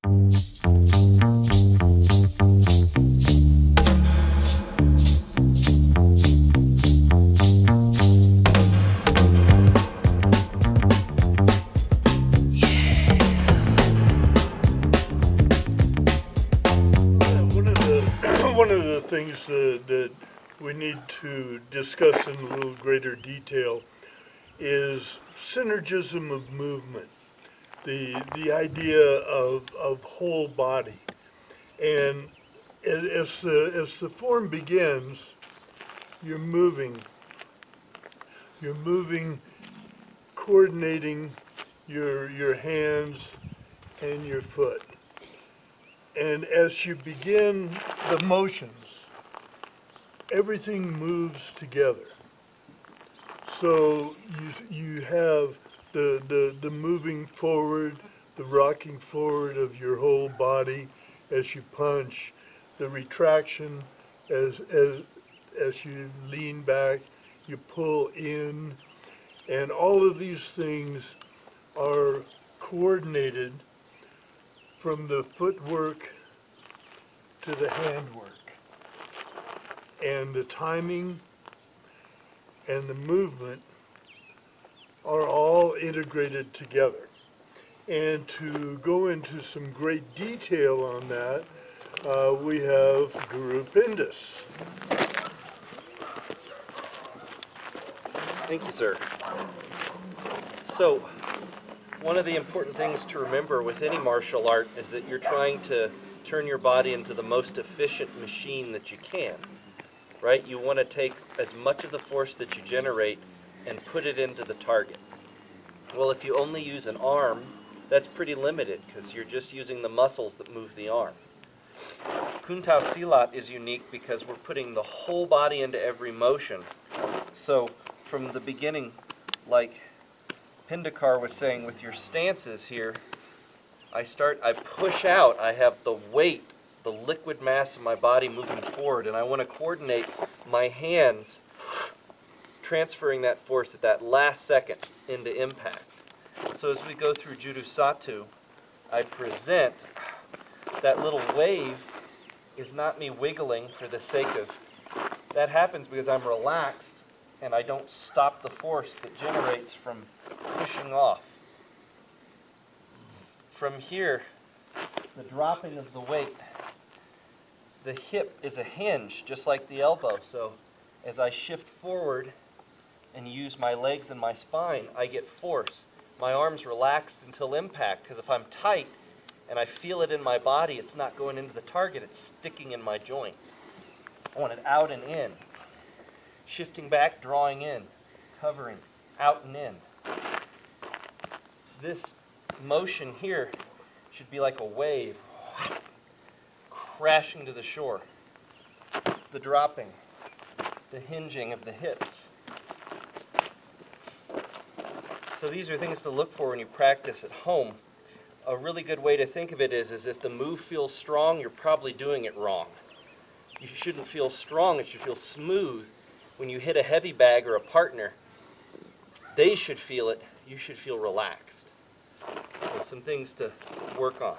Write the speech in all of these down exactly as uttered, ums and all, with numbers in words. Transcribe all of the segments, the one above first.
One of the things that, that we need to discuss in a little greater detail is synergism of movement, the the idea of, of whole body. And as the, as the form begins, you're moving, you're moving, coordinating your, your hands and your foot. And as you begin the motions, everything moves together. So you, you have the, the, the moving forward, the rocking forward of your whole body as you punch, the retraction as, as, as you lean back, you pull in, and all of these things are coordinated from the footwork to the handwork. And the timing and the movement are all integrated together. And to go into some great detail on that, uh, we have Guru Pindus. Thank you, sir. So, one of the important things to remember with any martial art is that you're trying to turn your body into the most efficient machine that you can, right? You want to take as much of the force that you generate and put it into the target. Well, if you only use an arm, that's pretty limited because you're just using the muscles that move the arm. Kuntao Silat is unique because we're putting the whole body into every motion. So from the beginning, like Pindakar was saying with your stances here, I start, I push out, I have the weight, the liquid mass of my body moving forward, and I want to coordinate my hands transferring that force at that last second into impact. So as we go through Judo Satu, I present that little wave is not me wiggling for the sake of, that happens because I'm relaxed and I don't stop the force that generates from pushing off. From here, the dropping of the weight, the hip is a hinge, just like the elbow. So as I shift forward and use my legs and my spine, I get force. My arm's relaxed until impact, because if I'm tight and I feel it in my body, it's not going into the target, it's sticking in my joints. I want it out and in. Shifting back, drawing in, covering, out and in. This motion here should be like a wave crashing to the shore. The dropping, the hinging of the hips. So these are things to look for when you practice at home. A really good way to think of it is, is if the move feels strong, you're probably doing it wrong. You shouldn't feel strong, it should feel smooth. When you hit a heavy bag or a partner, they should feel it, you should feel relaxed. So some things to work on.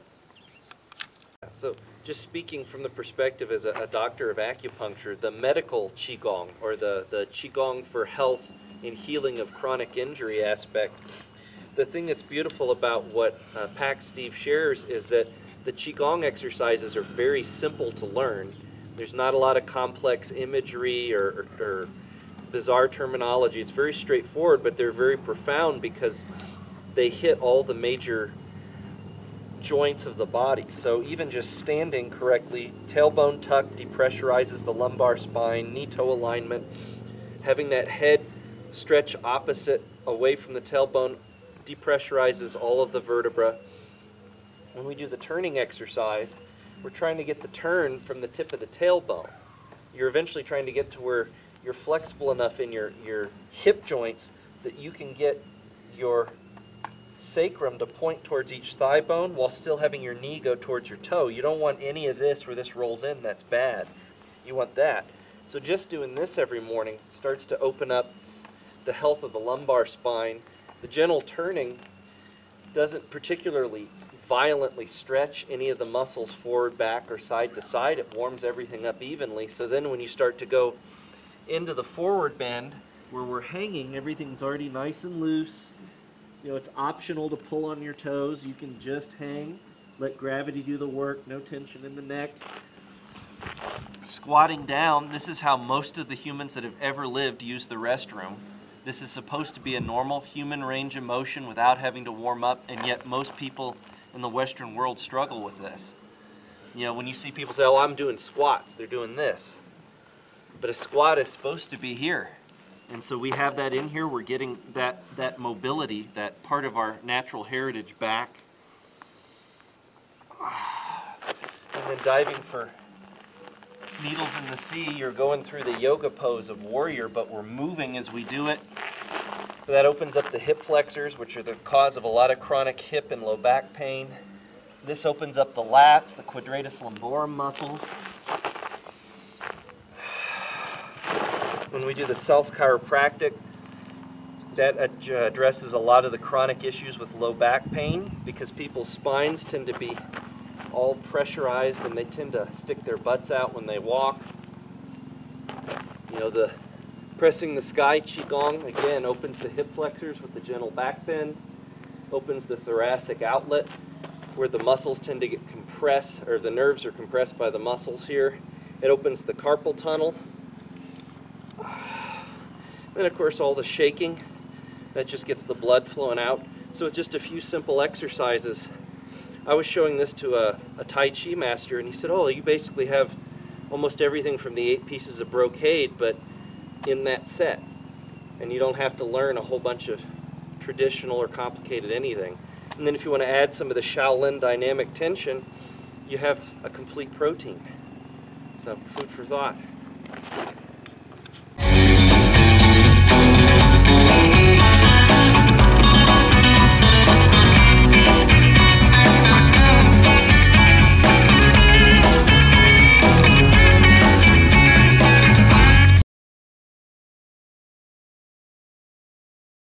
So just speaking from the perspective as a, a doctor of acupuncture, the medical Qigong, or the, the Qigong for health and healing of chronic injury aspect, the thing that's beautiful about what uh, Pac Steve shares is that the Qigong exercises are very simple to learn. There's not a lot of complex imagery or, or, or bizarre terminology. It's very straightforward, but they're very profound because they hit all the major joints of the body. So even just standing correctly, tailbone tuck depressurizes the lumbar spine, knee-toe alignment, having that head stretch opposite away from the tailbone depressurizes all of the vertebra. When we do the turning exercise, we're trying to get the turn from the tip of the tailbone. You're eventually trying to get to where you're flexible enough in your, your hip joints that you can get your sacrum to point towards each thigh bone while still having your knee go towards your toe. You don't want any of this where this rolls in, that's bad. You want that. So just doing this every morning starts to open up the health of the lumbar spine. The gentle turning doesn't particularly violently stretch any of the muscles forward, back, or side to side. It warms everything up evenly. So then when you start to go into the forward bend, where we're hanging, everything's already nice and loose. You know, it's optional to pull on your toes. You can just hang, let gravity do the work, no tension in the neck. Squatting down, this is how most of the humans that have ever lived use the restroom. This is supposed to be a normal human range of motion without having to warm up, and yet most people in the Western world struggle with this. You know, when you see people say, oh, I'm doing squats, they're doing this. But a squat is supposed to be here. And so we have that in here. We're getting that, that mobility, that part of our natural heritage back. And then diving for needles in the sea, you're going through the yoga pose of warrior, but we're moving as we do it. That opens up the hip flexors, which are the cause of a lot of chronic hip and low back pain. This opens up the lats, the quadratus lumborum muscles. When we do the self-chiropractic, that ad- addresses a lot of the chronic issues with low back pain, because people's spines tend to be all pressurized and they tend to stick their butts out when they walk. You know, the pressing the sky qigong, again, opens the hip flexors with the gentle back bend, opens the thoracic outlet where the muscles tend to get compressed, or the nerves are compressed by the muscles here. It opens the carpal tunnel. Then, of course, all the shaking, that just gets the blood flowing out. So with just a few simple exercises, I was showing this to a, a Tai Chi master, and he said, oh, you basically have almost everything from the eight pieces of brocade, but in that set. And you don't have to learn a whole bunch of traditional or complicated anything. And then if you want to add some of the Shaolin dynamic tension, you have a complete protein. So, food for thought.